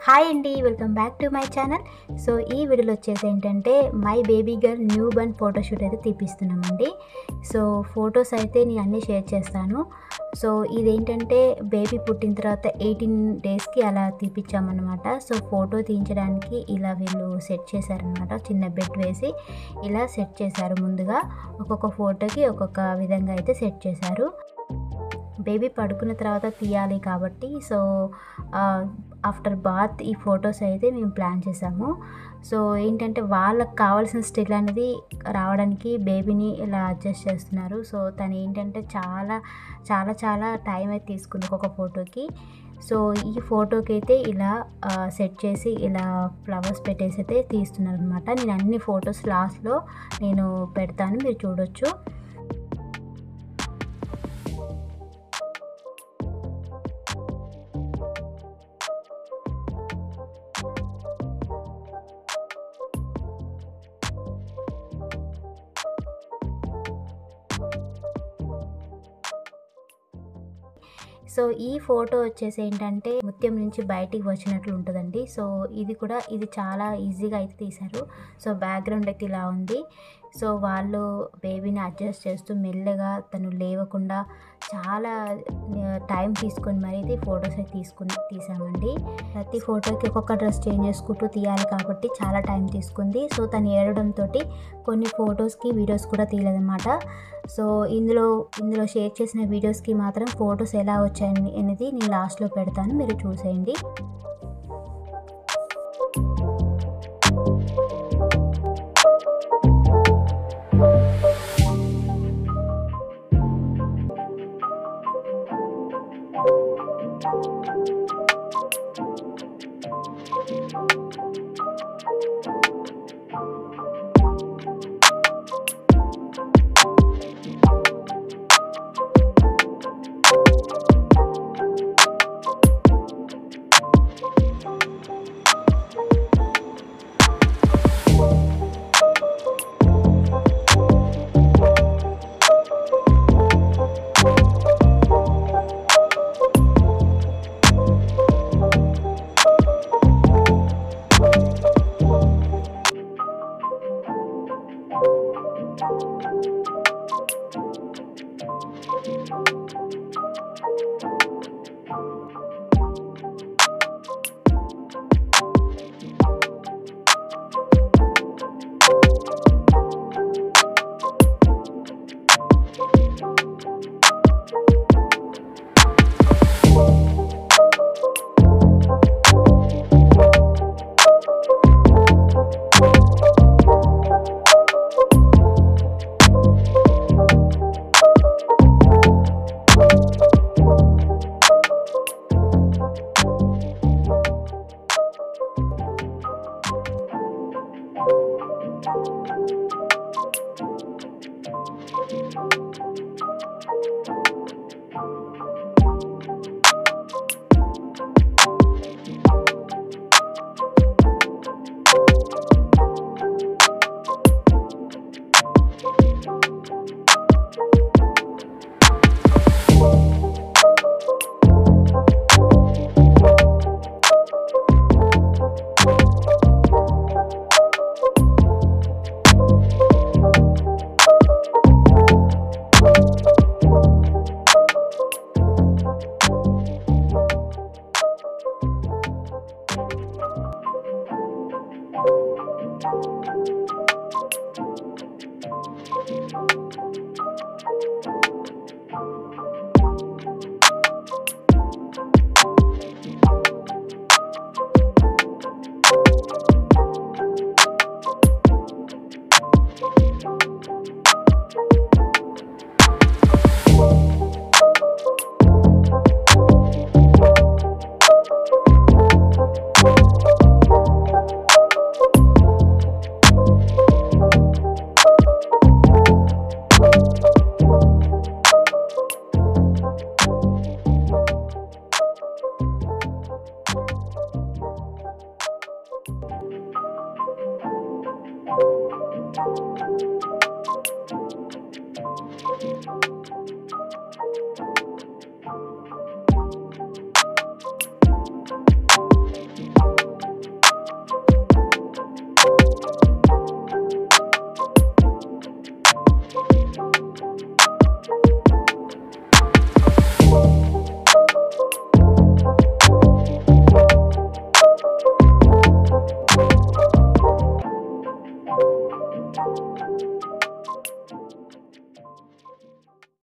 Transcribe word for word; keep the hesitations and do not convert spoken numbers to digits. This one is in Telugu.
హాయ్ అండి, welcome back to my channel. So ఈ వీడియోలో వచ్చేసి ఏంటంటే my baby girl newborn photoshoot అయితే తీపిస్తున్నామండి. సో ఫొటోస్ అయితే నేను అన్నీ షేర్ చేస్తాను. సో ఇదేంటంటే బేబీ పుట్టిన తర్వాత ఎయిటీన్ డేస్కి అలా తీపిచ్చామన్నమాట. సో ఫోటో తీయించడానికి ఇలా వీళ్ళు సెట్ చేశారనమాట. చిన్న బెడ్ వేసి ఇలా సెట్ చేశారు. ముందుగా ఒక్కొక్క ఫోటోకి ఒక్కొక్క విధంగా అయితే సెట్ చేశారు. బేబీ పడుకున్న తర్వాత తీయాలి కాబట్టి సో ఆఫ్టర్ బాత్ ఈ ఫొటోస్ అయితే మేము ప్లాన్ చేసాము. సో ఏంటంటే వాళ్ళకి కావాల్సిన స్టిల్ అనేది రావడానికి బేబీని ఇలా అడ్జస్ట్ చేస్తున్నారు. సో తను ఏంటంటే చాలా చాలా చాలా టైం అయితే తీసుకుంది ఒక్కొక్క ఫోటోకి. సో ఈ ఫోటోకి అయితే ఇలా సెట్ చేసి ఇలా ఫ్లవర్స్ పెట్టేసి అయితే తీస్తున్నారు అనమాట. నేను అన్ని ఫొటోస్ లాస్ట్లో నేను పెడతాను, మీరు చూడొచ్చు. సో ఈ ఫోటో వచ్చేసి ఏంటంటే ముత్యం నుంచి బయటికి వచ్చినట్లు ఉంటుందండి. సో ఇది కూడా ఇది చాలా ఈజీగా అయితే తీశారు. సో బ్యాక్గ్రౌండ్ అయితే ఇలా ఉంది. సో వాళ్ళు బేబీని అడ్జస్ట్ చేస్తూ మెల్లగా తను లేవకుండా చాలా టైం తీసుకొని మరి అయితే ఫొటోస్ అయితే తీసుకుని తీసామండి. ప్రతి ఫోటోకి ఒక్కొక్క డ్రెస్ చేంజ్ చేసుకుంటూ తీయాలి కాబట్టి చాలా టైం తీసుకుంది. సో తను ఏడవడంతో కొన్ని ఫొటోస్కి వీడియోస్ కూడా తీయలేదన్నమాట. సో ఇందులో ఇందులో షేర్ చేసిన వీడియోస్కి మాత్రం ఫొటోస్ ఎలా వచ్చాయని అనేది నేను లాస్ట్లో పెడతాను, మీరు చూసేయండి.